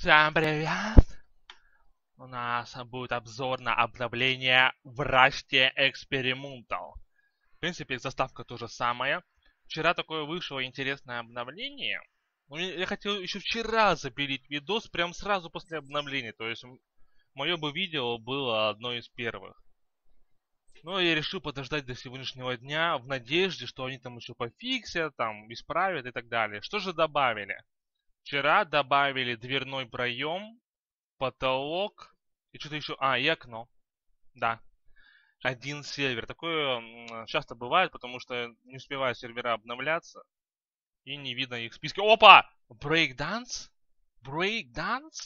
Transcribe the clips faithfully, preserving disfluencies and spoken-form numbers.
Всем привет! У нас будет обзор на обновление в Rust Experimental. В принципе, заставка то же самое. Вчера такое вышло интересное обновление. Я хотел еще вчера запилить видос прям сразу после обновления. То есть мое бы видео было одно из первых. Но я решил подождать до сегодняшнего дня в надежде, что они там еще пофиксят, там исправят и так далее. Что же добавили? Вчера добавили дверной проем, потолок и что-то еще. А, и окно. Да. Один сервер. Такое м, часто бывает, потому что не успевают сервера обновляться. И не видно их в списке. Опа! Breakdance? Breakdance?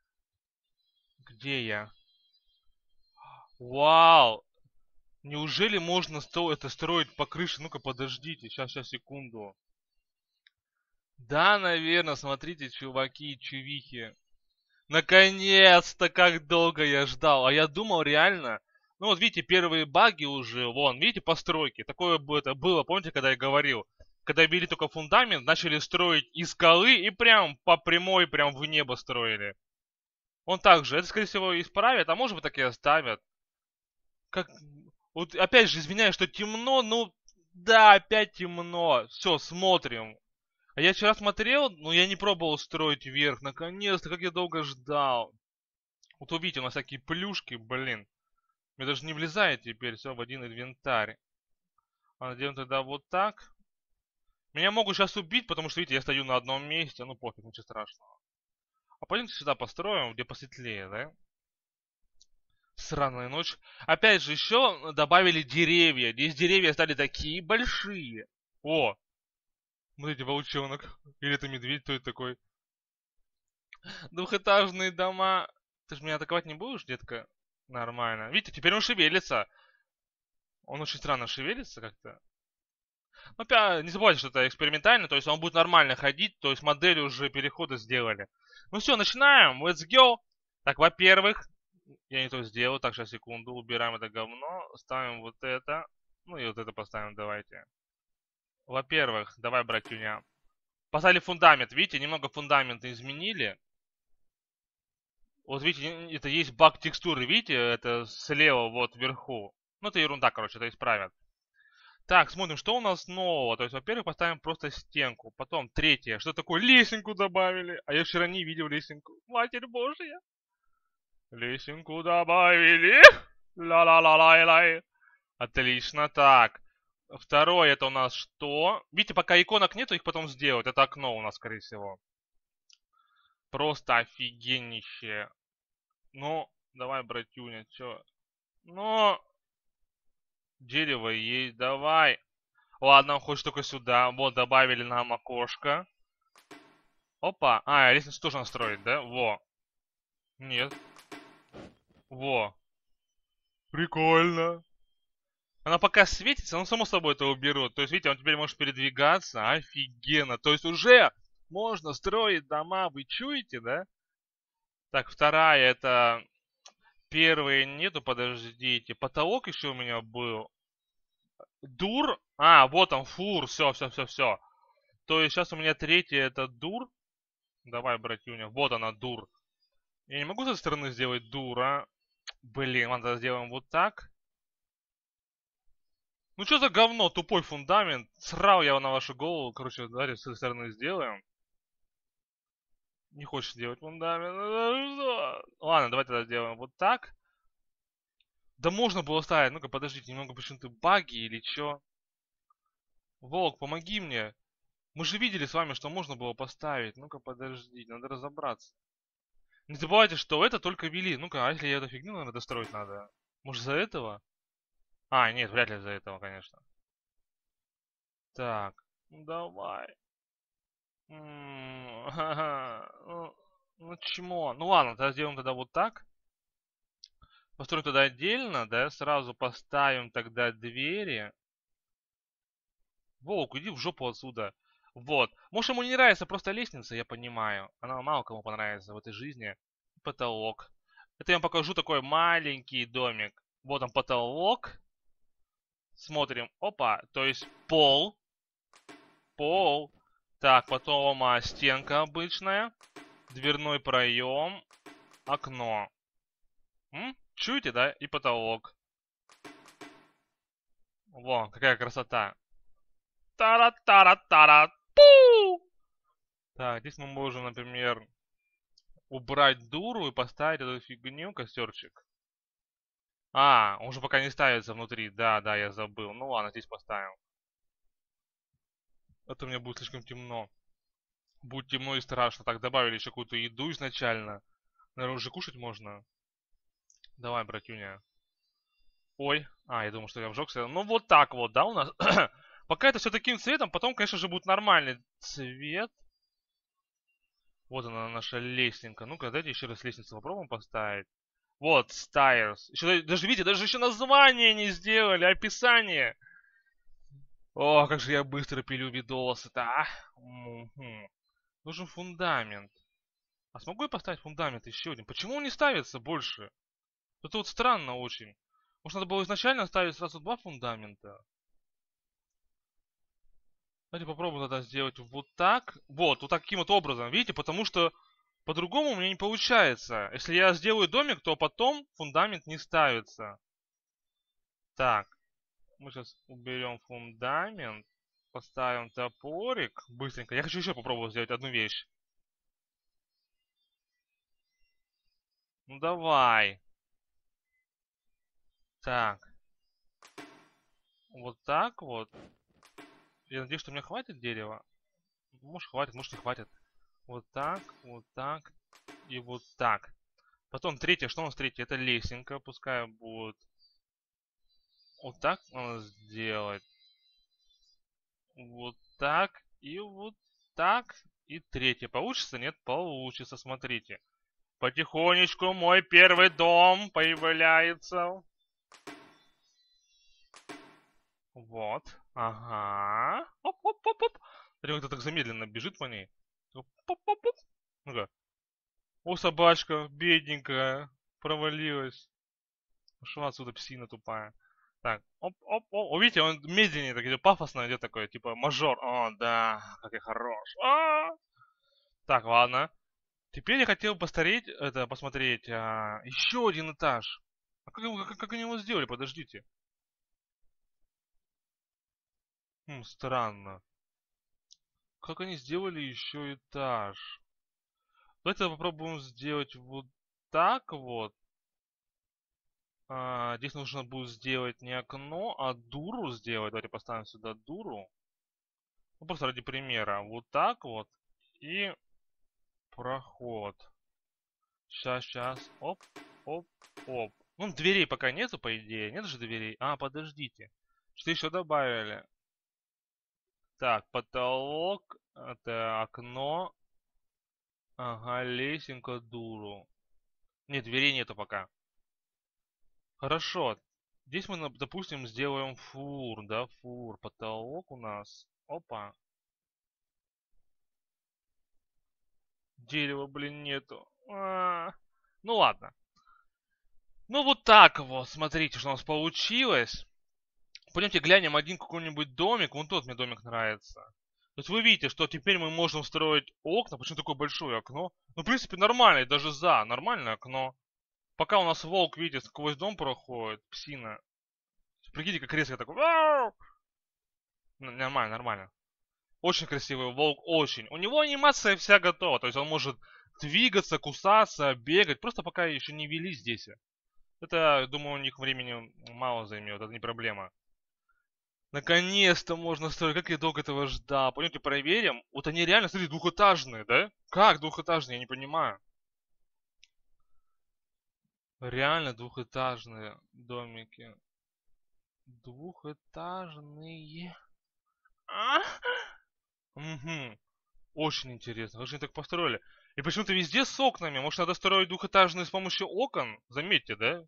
Где я? Вау! Неужели можно сто- это строить по крыше? Ну-ка, подождите. Сейчас, сейчас, секунду. Да, наверное, смотрите, чуваки и чувихи. Наконец-то, как долго я ждал. А я думал реально... Ну вот видите, первые баги уже, вон, видите, постройки. Такое бы это было, помните, когда я говорил? Когда ввели только фундамент, начали строить из скалы и прям по прямой, прям в небо строили. Он также, это скорее всего исправят, а может быть так и оставят. Как... Вот опять же, извиняюсь, что темно, ну... Да, опять темно. Все, смотрим. А я вчера смотрел, но я не пробовал строить вверх. Наконец-то, как я долго ждал. Вот увидите, у нас всякие плюшки, блин. Мне даже не влезает теперь все в один инвентарь. А делаем тогда вот так. Меня могут сейчас убить, потому что, видите, я стою на одном месте. Ну, пофиг, ничего страшного. А пойдемте сюда построим, где посветлее, да? Сраная ночь. Опять же, еще добавили деревья. Здесь деревья стали такие большие. О! Смотрите, волчонок. Или это медведь, кто это такой? Двухэтажные дома. Ты же меня атаковать не будешь, детка? Нормально. Видите, теперь он шевелится. Он очень странно шевелится как-то. Ну, опять, не забывайте, что это экспериментально, то есть он будет нормально ходить, то есть модель уже перехода сделали. Ну все, начинаем, let's go. Так, во-первых, я не то сделал, так, сейчас, секунду, убираем это говно, ставим вот это, ну и вот это поставим, давайте. Во-первых, давай, братюня. Поставили фундамент, видите, немного фундамента изменили. Вот видите, это есть баг текстуры, видите, это слева вот вверху. Ну это ерунда, короче, это исправят. Так, смотрим, что у нас нового. То есть, во-первых, поставим просто стенку. Потом, третье, что такое? Лесенку добавили. А я вчера не видел лесенку. Матерь Божья. Лесенку добавили. Ла-ла-ла-лай-лай. Отлично, так. Второе, это у нас что? Видите, пока иконок нету, их потом сделать. Это окно у нас, скорее всего. Просто офигеннище. Ну, давай, братюня, чё? Ну, дерево есть, давай. Ладно, он хочет только сюда. Вот, добавили нам окошко. Опа. А, лестницу тоже настроить, да? Во. Нет. Во. Прикольно. Она пока светится, но само собой это уберут. То есть, видите, он теперь может передвигаться. Офигенно. То есть уже можно строить дома. Вы чуете, да? Так, вторая это... Первые нету, подождите. Потолок еще у меня был. Дур. А, вот он, фур. Все, все, все, все. То есть сейчас у меня третья это дур. Давай, братюня. Вот она, дур. Я не могу с этой стороны сделать дура. Блин, ладно, сделаем вот так. Ну что за говно, тупой фундамент. Срал я на вашу голову. Короче, давайте с этой стороны сделаем. Не хочешь делать фундамент. Ладно, давайте тогда сделаем вот так. Да можно было ставить. Ну-ка, подождите, немного почему-то баги или что? Волк, помоги мне. Мы же видели с вами, что можно было поставить. Ну-ка, подождите, надо разобраться. Не забывайте, что это только ввели. Ну-ка, а если я эту фигню, наверное, достроить надо? Может, из-за этого? А, нет, вряд ли из-за этого, конечно. Так, ну давай. М, ха-ха, Ну, ну чмо? Ну ладно, тогда сделаем тогда вот так. Построим тогда отдельно, да? Сразу поставим тогда двери. Волк, иди в жопу отсюда. Вот. Может, ему не нравится просто лестница, я понимаю. Она мало кому понравится в этой жизни. Потолок. Это я вам покажу такой маленький домик. Вот он потолок. Смотрим. Опа. То есть пол. Пол. Так, потом а, стенка обычная. Дверной проем. Окно. М? Чуете, да? И потолок. Во, какая красота. Тара-тара-тара. Пу! Так, здесь мы можем, например, убрать дуру и поставить эту фигню, костерчик. А, он же пока не ставится внутри. Да, да, я забыл. Ну ладно, здесь поставим. Это у меня будет слишком темно. Будет темно и страшно. Так, добавили еще какую-то еду изначально. Наверное, уже кушать можно. Давай, братюня. Ой. А, я думал, что я обжегся. Ну, вот так вот, да, у нас. Пока это все таким цветом, потом, конечно же, будет нормальный цвет. Вот она, наша лестница. Ну-ка, дайте еще раз лестницу попробуем поставить. Вот, Stairs. Еще, даже, видите, даже еще название не сделали, описание. О, как же я быстро пилю видосы-то, а? Угу. Нужен фундамент. А смогу я поставить фундамент еще один? Почему он не ставится больше? Это вот странно очень. Может, надо было изначально ставить сразу два фундамента? Давайте попробуем тогда сделать вот так. Вот, вот таким вот образом, видите? Потому что по-другому у меня не получается. Если я сделаю домик, то потом фундамент не ставится. Так, мы сейчас уберем фундамент. Поставим топорик. Быстренько. Я хочу еще попробовать сделать одну вещь. Ну давай. Так. Вот так вот. Я надеюсь, что мне хватит дерева. Может хватит, может не хватит. Вот так, вот так и вот так. Потом третье, что у нас третье? Это лесенка, пускай будет. Вот так надо сделать. Вот так и вот так. И третье. Получится? Нет, получится, смотрите. Потихонечку мой первый дом появляется. Вот. Ага. Оп-оп-оп-оп. Смотри, как-то так замедленно бежит по ней. Оп-оп-оп-оп. Ну-ка. О, собачка, бедненькая. Провалилась. Ушла отсюда, псина тупая. Так, оп-оп-оп. О, видите, он медленнее так идет, пафосно идет такой, типа мажор. О, да, как я хорош. А! Так, ладно. Теперь я хотел постареть, это, посмотреть, а, еще один этаж. А как, его- как, как они его сделали? Подождите. Хм, странно. Как они сделали еще этаж? Давайте попробуем сделать вот так вот. А, здесь нужно будет сделать не окно, а дуру сделать. Давайте поставим сюда дуру. Ну, просто ради примера. Вот так вот. И проход. Сейчас, сейчас. Оп, оп, оп. Ну, дверей пока нету, по идее. Нет же дверей. А, подождите. Что еще добавили? Так, потолок. Это окно. Ага, лесенка, дуру. Нет, дверей нету пока. Хорошо. Здесь мы, нап- допустим, сделаем фур, да, фур. Потолок у нас. Опа. Дерева, блин, нету. А, Ну ладно. Ну вот так вот, смотрите, что у нас получилось. Пойдемте глянем один какой-нибудь домик. Вон тот мне домик нравится. То есть вы видите, что теперь мы можем строить окна. Почему такое большое окно? Ну, в принципе, нормально, даже за. Нормальное окно. Пока у нас волк, видите, сквозь дом проходит. Псина. Прикиньте, как резко такой. «Вау!» Н- Нормально, нормально. Очень красивый волк, очень. У него анимация вся готова. То есть он может двигаться, кусаться, бегать. Просто пока еще не вели здесь. Это, думаю, у них времени мало займет. Это не проблема. Наконец-то можно строить. Как я долго этого ждал. Пойдемте проверим. Вот они реально, смотрите, двухэтажные, да? Как двухэтажные? Я не понимаю. Реально двухэтажные домики. Двухэтажные. А? Угу. Очень интересно. Как же они так построили? И почему-то везде с окнами. Может, надо строить двухэтажные с помощью окон? Заметьте, да?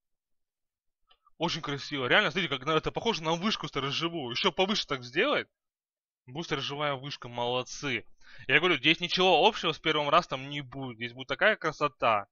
Очень красиво. Реально, смотрите, как на это похоже на вышку сторожевую. Еще повыше так сделать. Будет сторожевая вышка. Молодцы. Я говорю, здесь ничего общего с первым растом не будет. Здесь будет такая красота.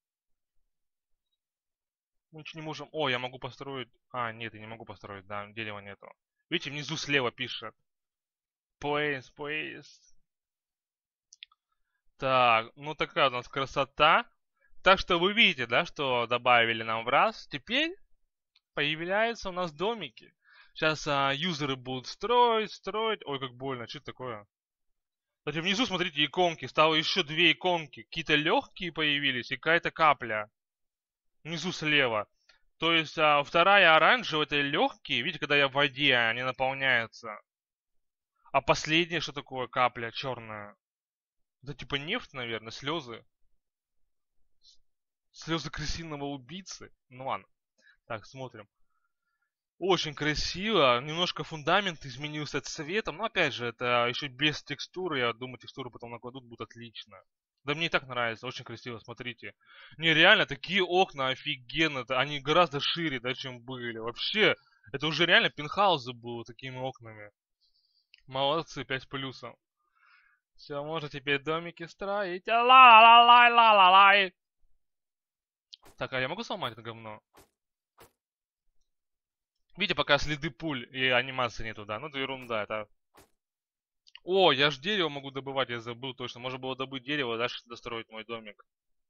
Мы ничего не можем... О, я могу построить... А, нет, я не могу построить. Да, дерева нету. Видите, внизу слева пишет. Please, please. Так, ну такая у нас красота. Так что вы видите, да, что добавили нам в раз. Теперь появляются у нас домики. Сейчас а, юзеры будут строить, строить. Ой, как больно, что это такое? Кстати, внизу, смотрите, иконки. Стало еще две иконки. Какие-то легкие появились и какая-то капля. Внизу слева. То есть а, вторая оранжевая, это легкие. Видите, когда я в воде, они наполняются. А последняя, что такое капля черная? Это типа нефть, наверное, слезы. Слезы крысиного убийцы. Ну ладно. Так, смотрим. Очень красиво. Немножко фундамент изменился цветом. Но опять же, это еще без текстуры. Я думаю, текстуру потом накладут, будет отлично. Да мне и так нравится. Очень красиво, смотрите. Не, реально, такие окна офигенно. Они гораздо шире, да, чем были. Вообще, это уже реально пентхаузы было такими окнами. Молодцы, пять плюсом. Все, можно теперь домики строить. Ла-ла-лай-ла-ла-лай. Так, а я могу сломать это говно? Видите, пока следы пуль и анимации нету, да? Ну, это ерунда, это... О, я ж дерево могу добывать, я забыл точно. Можно было добыть дерево, дальше достроить мой домик.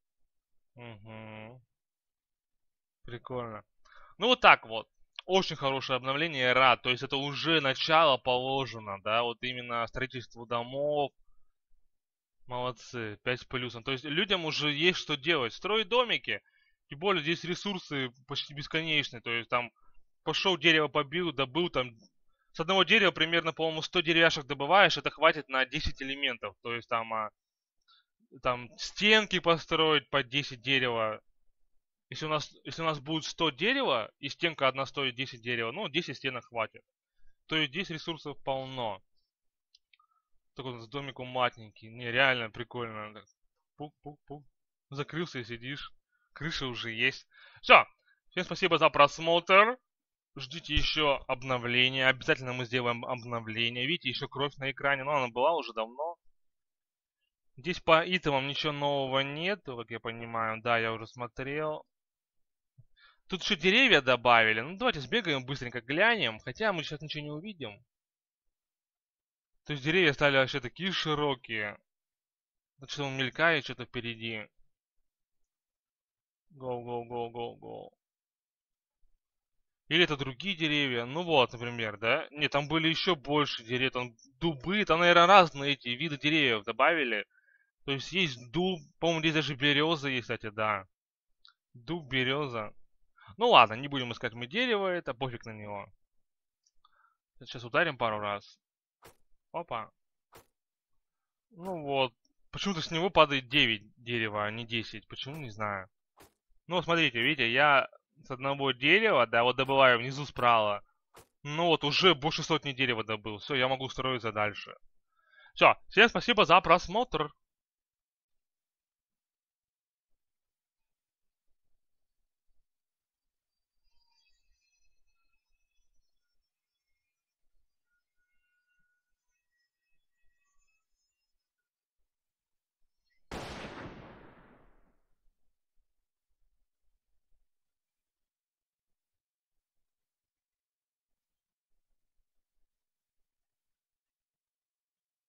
Угу. Прикольно. Ну, вот так вот. Очень хорошее обновление, я рад. То есть это уже начало положено, да? Вот именно строительству домов. Молодцы, пять плюсом. То есть людям уже есть что делать. Строить домики. Тем более здесь ресурсы почти бесконечные. То есть там пошел дерево побил, добыл там... С одного дерева примерно, по-моему, сто деревяшек добываешь, это хватит на десять элементов. То есть там, а, там стенки построить по десять дерева. Если у нас, если у нас будет сто дерева, и стенка одна стоит десять дерева, ну, десять стенок хватит. То есть здесь ресурсов полно. Такой вот домик уматненький. Не, реально прикольно. Пук-пук-пук. Закрылся и сидишь. Крыша уже есть. Все. Всем спасибо за просмотр. Ждите еще обновления. Обязательно мы сделаем обновление. Видите, еще кровь на экране. Но она была уже давно. Здесь по итемам ничего нового нет, как я понимаю. Да, я уже смотрел. Тут еще деревья добавили. Ну, давайте сбегаем быстренько, глянем. Хотя мы сейчас ничего не увидим. То есть деревья стали вообще такие широкие. Что он мелькает что-то впереди. Go, go, go, go, go. Или это другие деревья. Ну вот, например, да? Нет, там были еще больше деревьев. Там дубы, там, наверное, разные эти виды деревьев добавили. То есть есть дуб, по-моему, здесь даже береза есть, кстати, да. Дуб, береза. Ну ладно, не будем искать мы дерево, это пофиг на него. Сейчас ударим пару раз. Опа. Ну вот. Почему-то с него падает девять дерева, а не десять. Почему, не знаю. Ну, смотрите, видите, я с одного дерева, да, вот добываю внизу справа. Ну вот, уже больше сотни дерева добыл. Все, я могу строиться дальше. Все, всем спасибо за просмотр.